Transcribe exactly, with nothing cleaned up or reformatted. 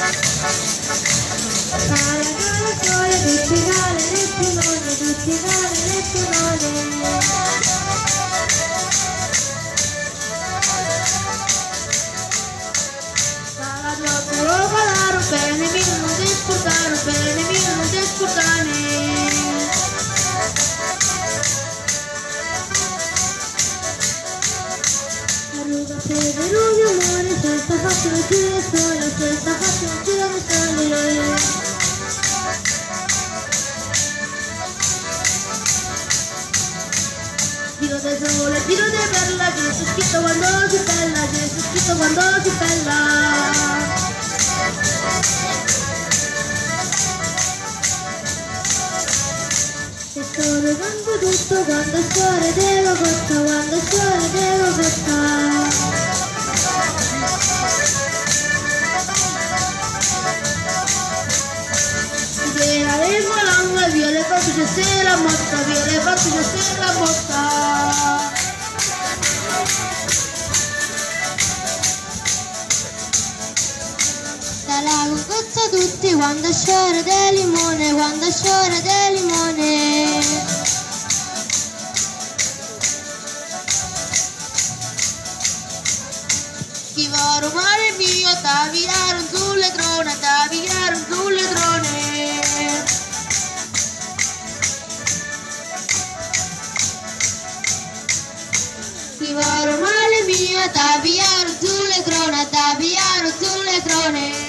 Cala, cala, sole, tutti cale, le timone, tutti cale, le timone. Cala, troppo, lo calaro, bene, mi non ti scordare, bene, mi non ti scordare. Arruga, fede, rubi, amore, senza faccio non ci ne sole, senza faccio non ci ne sole. Giro del sole, giro di perla, giro su scritto quando si bella, giro su scritto quando si bella. E sto regando tutto quando il sole devo costa, quando il sole devo costa. Via le volanga, via le facce se la motta, via le facce se la motta. Dalla concozza tutti quando sciore del limone, quando sciore del limone. Chi va rumore mio, t'avviarono sulle trone, t'avviarono sulle trone. Chi va rumore mio, t'avviarono sulle trone, t'avviarono sulle trone.